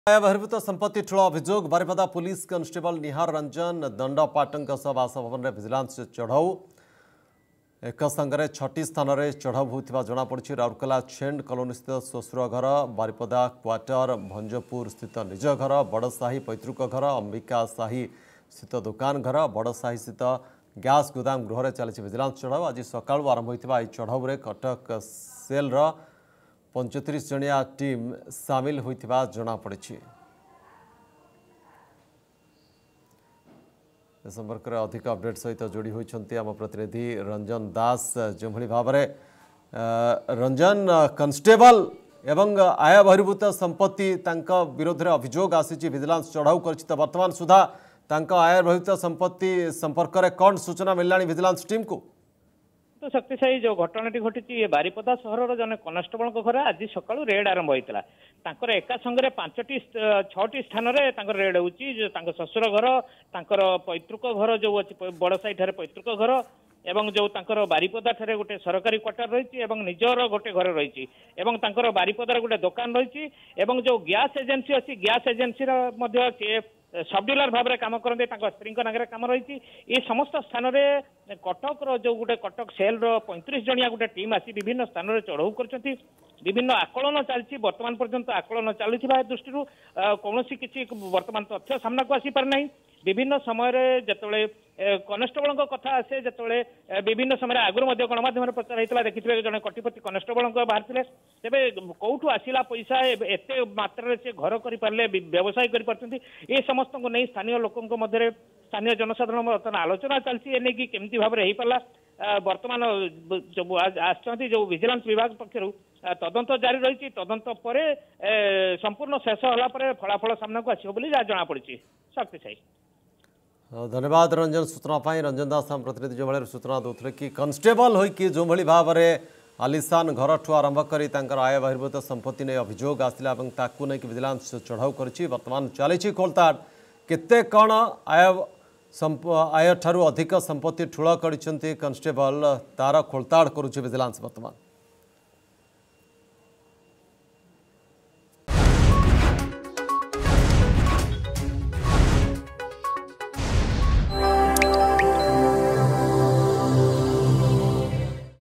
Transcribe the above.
बहिर्भूत संपत्ति ठूल अभियोग बारिपदा पुलिस कांस्टेबल निहार रंजन दंडपाटों बासभवन में विजिलेंस चढ़ाऊ एक संगे 6टी स्थान में चढ़ाऊ होता जमापड़ी। राउरकेला छेंड कॉलोनी स्थित श्वशुर घर, बारिपदा क्वार्टर, भंजपुर स्थित निज घर, बड़साही पैतृक घर, अंबिका साही स्थित दुकान घर, बड़साही स्थित गैस गोदाम गृह में चली विजिलेंस चढ़ाऊ। आज सकाळु आरंभ होता चढ़ाऊ में कटक सेल 35 जनिया टीम सामिल होता जमापड़ी। संपर्क में अधिक अपडेट सहित जोड़ी होती आम प्रतिनिधि रंजन दास। जो भाव में रंजन कांस्टेबल एवं आय बहिर्भूत संपत्ति विरोध में अभियोग आसी विजिलेंस चढ़ाऊ कर वर्तमान सुधा आय बहिर्भूत संपत्ति संपर्क में कौन सूचना मिलला विजिलेंस टीम को? तो शक्तिशाली जो घटनाटी घटी बारिपदा सहर जन कनेस्टेबल घर आज सका रेड आरंभ होता एका संगे 6टी स्थान में रेड हो शशुर घर, पैतृक घर जो अच्छी बड़साई ठारे पैतृक घर एवं जो बारिपदा ठारे गोटे सरकारी क्वार्टर रही निजर गोटे घर रही बारिपदार गोटे दुकान रही जो गैस एजेंसी अच्छी गैस एजेंसी सब डीलर भाव में कम करते स्त्री नागर कम रही। ये समस्त स्थान में कटक जो गोटे कटक सेल 35 जनिया गोटे टीम आसी विभिन्न स्थान में चढ़ाऊ कर विभिन्न आकलन चलती वर्तमान पर्यंत आकलन चलता दृष्टि कौन किसी वर्तमान तथ्य सामना को आसी पारना। विभिन्न समय जिते कनेस्टेबल कथा आसे जिते विभिन्न समय आगुरी गणमाध्यम प्रचार होता देखिए जड़े कटिपति कनेस्टेबल बाहर थे तेरे कौटू आसला पैसा एत मात्रा से घर कर व्यवसाय कर समस्त को नहीं स्थानीय लोकों मध्य स्थानीय जनसाधारण बर्तमान आलोचना चलती एने केमती भाव में हो पारा। वर्तमान जो आसचंती जो विजिलेंस विभाग पक्षर तदंत जारी रही तदंत पर संपूर्ण शेष होला पर फलाफल सामना को आसो जना पड़ी। शक्तिशाली धन्यवाद रंजन सूचना पाई। रंजन दास आम प्रतिनिधि जो भाई सूचना दूसरे कि कांस्टेबल होइकी जो भाई भाव में आलिशान घर ठू आरंभ कर आय बहिर्भूत संपत्ति नहीं अभियोग आसला नहीं विजिलेंस चढ़ाऊ कर वर्तमान चली खोलताड़ केते कौन आय ठारू अधिक संपत्ति ठूल कर कांस्टेबल तार खोलताड़ करुच्ची विजिलेंस वर्तमान।